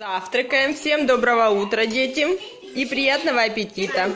Завтракаем. Всем доброго утра, дети. И приятного аппетита.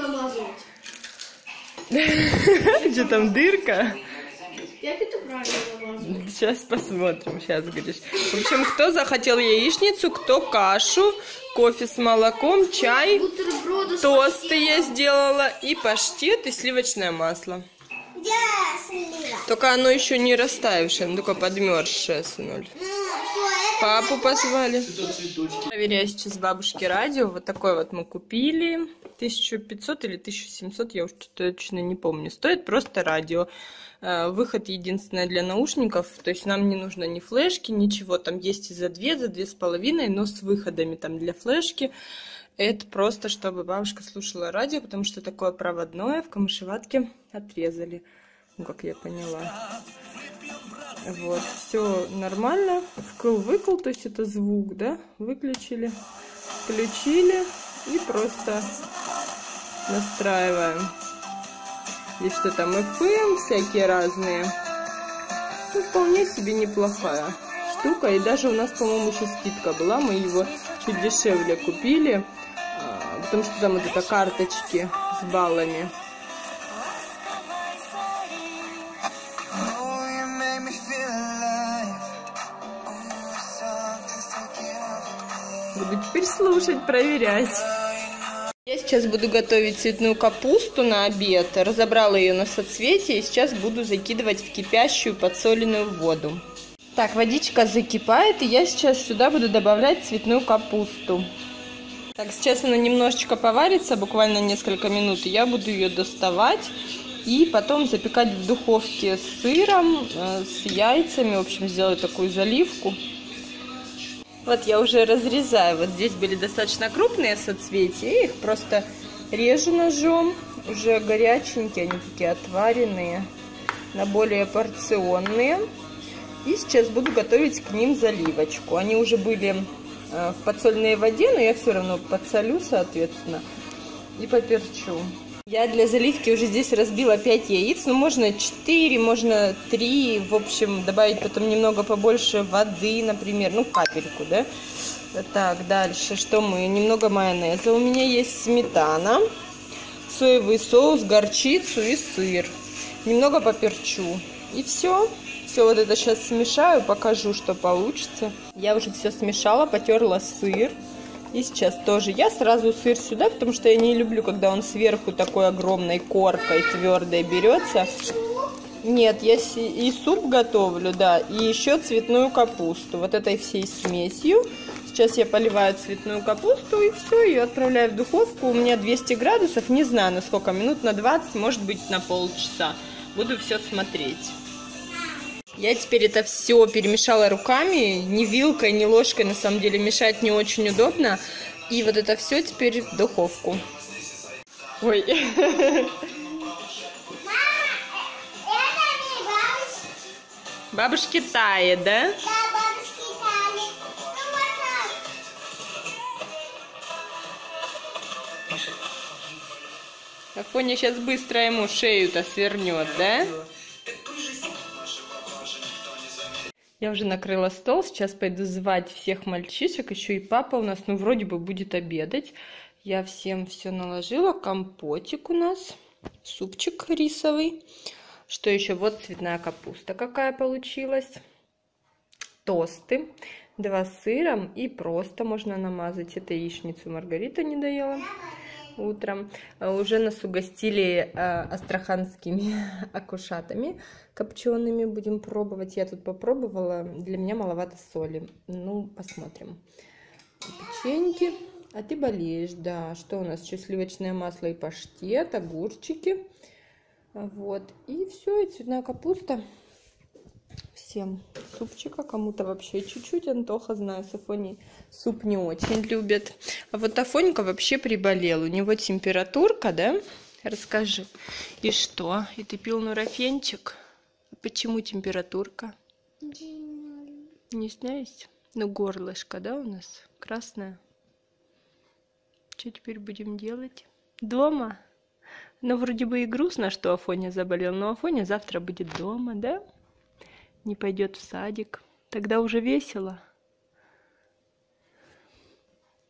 Что там, дырка? Как это правильно намазывать? Сейчас посмотрим. Сейчас говоришь. В общем, кто захотел яичницу, кто кашу, кофе с молоком, чай, тосты я сделала, и паштет, и сливочное масло. Только оно еще не растаявшее, оно только подмерзшее, сынуль. Папу позвали. Проверяю сейчас бабушке радио. Вот такое вот мы купили. 1500 или 1700, я уж точно не помню. Стоит просто радио. Выход единственное для наушников. То есть нам не нужно ни флешки, ничего. Там есть и за 2,5, но с выходами там для флешки. Это просто, чтобы бабушка слушала радио, потому что такое проводное в Камышеватке отрезали. Ну, как я поняла. Вот, все нормально. Вкл-выкл, то есть это звук, да? Выключили, включили и просто настраиваем. Здесь что там, FM всякие разные. Ну, вполне себе неплохая штука. И даже у нас, по-моему, еще скидка была. Мы его чуть дешевле купили, потому что там вот это карточки с баллами. Буду теперь слушать, проверять. Я сейчас буду готовить цветную капусту на обед. Разобрала ее на соцветие и сейчас буду закидывать в кипящую подсоленную воду. Так, водичка закипает, и я сейчас сюда буду добавлять цветную капусту. Так, сейчас она немножечко поварится, буквально несколько минут, и я буду ее доставать и потом запекать в духовке с сыром, с яйцами. В общем, сделаю такую заливку. Вот я уже разрезаю. Вот здесь были достаточно крупные соцветия. Я их просто режу ножом. Уже горяченькие, они такие отваренные, на более порционные. И сейчас буду готовить к ним заливочку. Они уже были в подсоленной воде, но я все равно подсолю, соответственно, и поперчу. Я для заливки уже здесь разбила 5 яиц, ну можно 4, можно 3, в общем, добавить потом немного побольше воды, например, ну капельку, да. Так, дальше, что мы, немного майонеза, у меня есть сметана, соевый соус, горчицу и сыр. Немного поперчу, и все. Все вот это сейчас смешаю, покажу, что получится. Я уже все смешала, потерла сыр. И сейчас тоже я сразу сыр сюда, потому что я не люблю, когда он сверху такой огромной коркой твердой берется. Нет, я и суп готовлю, да, и еще цветную капусту. Вот этой всей смесью. Сейчас я поливаю цветную капусту и все, ее отправляю в духовку. У меня 200 градусов, не знаю на сколько, минут на 20, может быть на полчаса. Буду все смотреть. Я теперь это все перемешала руками, ни вилкой, ни ложкой, на самом деле мешать не очень удобно. И вот это все теперь в духовку. Ой. Бабушки тает, да? Да, бабушки тает. Афоня сейчас быстро ему шею-то свернет, да? Я уже накрыла стол, сейчас пойду звать всех мальчишек, еще и папа у нас, ну, вроде бы будет обедать. Я всем все наложила, компотик у нас, супчик рисовый. Что еще? Вот цветная капуста какая получилась. Тосты, 2 с сыром и просто можно намазать. Это яичницу Маргарита не доела утром. Уже нас угостили астраханскими акушатами копчеными. Будем пробовать. Я тут попробовала. Для меня маловато соли. Ну, посмотрим. Печеньки. А ты болеешь, да. Что у нас? Еще сливочное масло и паштет, огурчики. Вот. И все. И цветная капуста. Всем супчика, кому-то вообще чуть-чуть. Антоха, знаю, с Афоней суп не очень любит. А вот Афонька вообще приболел. У него температурка, да? Расскажи. И что? И ты пил нурофенчик? Почему температурка? Не знаешь? Ну, горлышко, да, у нас красное. Что теперь будем делать? Дома? Ну, вроде бы и грустно, что Афоня заболел, но Афоня завтра будет дома, да? Не пойдет в садик. Тогда уже весело.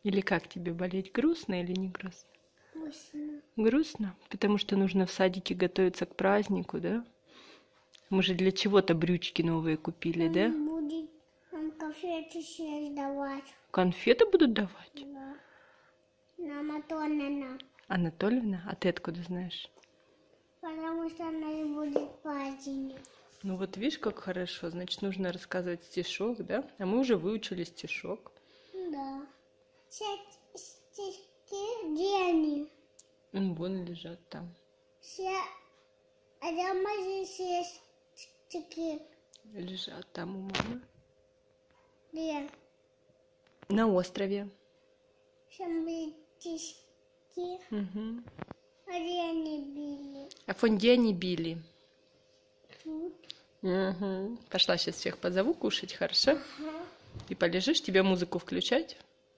Или как тебе болеть? Грустно или не грустно? Вкусно. Грустно? Потому что нужно в садике готовиться к празднику, да? Мы же для чего-то брючки новые купили, да? Будет нам конфеты съесть давать. Конфеты будут давать? Да. Нам Анатольевна. Анатольевна? А ты откуда знаешь? Потому что она и будет праздник. Ну вот видишь, как хорошо. Значит, нужно рассказывать стишок, да? А мы уже выучили стишок. Да. Все стишки, где они? Вон лежат там. Все, а дома здесь есть стишки. Лежат там у мамы. Где? На острове. Все были стишки. Угу. А где они были? А фонде они били. Тут. Угу. Пошла сейчас всех позову кушать, хорошо? Ага. И полежишь, тебе музыку включать?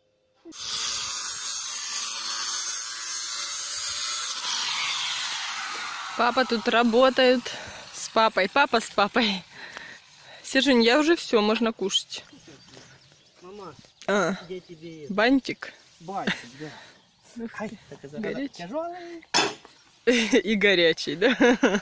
Папа тут работает с папой. Папа с папой. Сержень, я уже все, можно кушать. Мама, где тебе есть? Бантик. Бантик, да. Ай, так и Горячий. тяжелый. И горячий, да?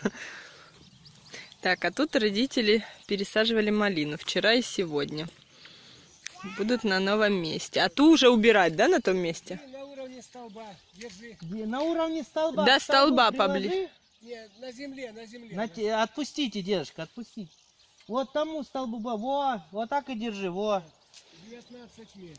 Так, а тут родители пересаживали малину вчера и сегодня. Будут на новом месте. А ту уже убирать, да, на том месте? На уровне столба. Держи. На уровне столба. До столба поближе. Нет, на земле, на земле. Отпустите, дедушка, отпустите. Вот тому столбу, вот так и держи, во. 19 метров.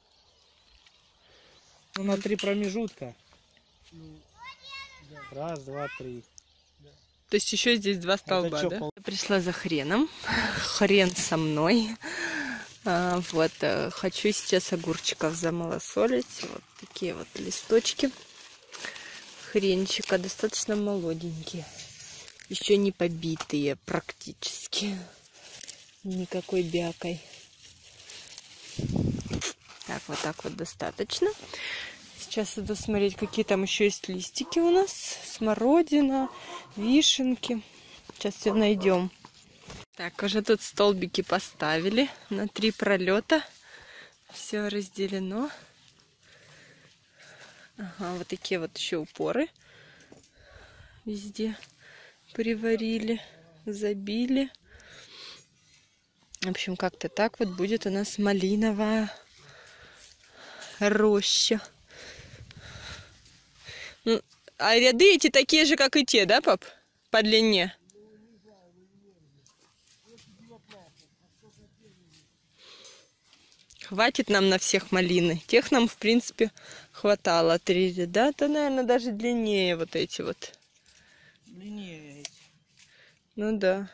Ну, на 3 промежутка. Ну, Раз, два, три. То есть еще здесь 2 столба, чё, да? Я пришла за хреном. Хрен со мной. Вот, хочу сейчас огурчиков замалосолить. Вот такие вот листочки хренчика, достаточно молоденькие. Еще не побитые практически. Никакой бякой. Так вот достаточно. Сейчас иду смотреть, какие там еще есть листики у нас. Смородина, вишенки. Сейчас все найдем. Так, уже тут столбики поставили на 3 пролета. Все разделено. Ага, вот такие вот еще упоры. Везде приварили, забили. В общем, как-то так вот будет у нас малиновая роща. Ну, а ряды эти такие же, как и те, да, пап? По длине. Хватит нам на всех малины. Тех нам, в принципе, хватало. 3 ряда, то, наверное, даже длиннее вот эти вот. Длиннее эти. Ну да.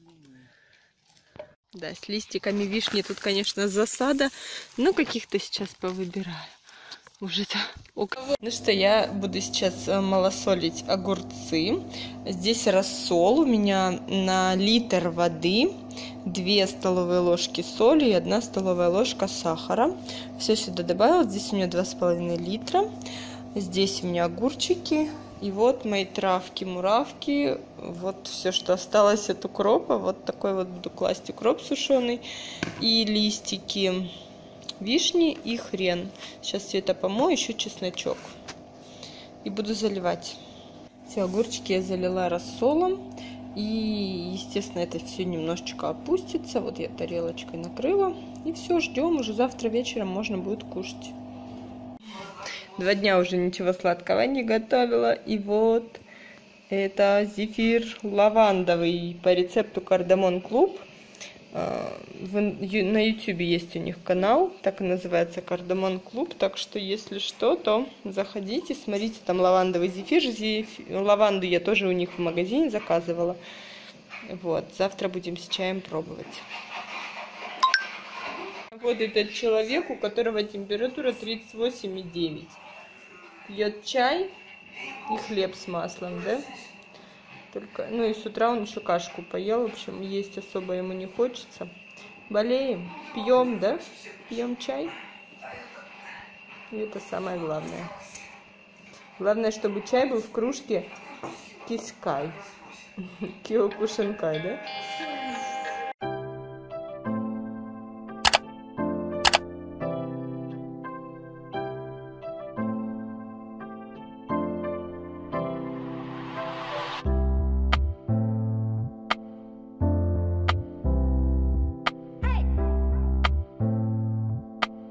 Да, с листиками вишни тут, конечно, засада. Но каких-то сейчас повыбираю. Уже-то около. Ну что, я буду сейчас малосолить огурцы. Здесь рассол. У меня на литр воды 2 столовые ложки соли и 1 столовая ложка сахара. Все сюда добавила. Здесь у меня 2,5 литра. Здесь у меня огурчики. И вот мои травки-муравки. Вот все, что осталось от укропа. Вот такой вот буду класть укроп сушеный. И листики вишни и хрен. Сейчас все это помою, еще чесночок. И буду заливать. Все, огурчики я залила рассолом. И, естественно, это все немножечко опустится. Вот я тарелочкой накрыла. И все, ждем. Уже завтра вечером можно будет кушать. 2 дня уже ничего сладкого не готовила. И вот это зефир лавандовый по рецепту Кардамон Клуб. На YouTube есть у них канал, так и называется Кардамон Клуб. Так что, если что, то заходите, смотрите, там лавандовый зефир. Лаванду я тоже у них в магазине заказывала. Вот, завтра будем с чаем пробовать. Вот этот человек, у которого температура 38,9. Пьет чай и хлеб с маслом, да? Только, ну и с утра он еще кашку поел. В общем, есть особо ему не хочется. Болеем, пьем, да? Пьем чай. И это самое главное. Главное, чтобы чай был в кружке кискай. Киокушинкай, да?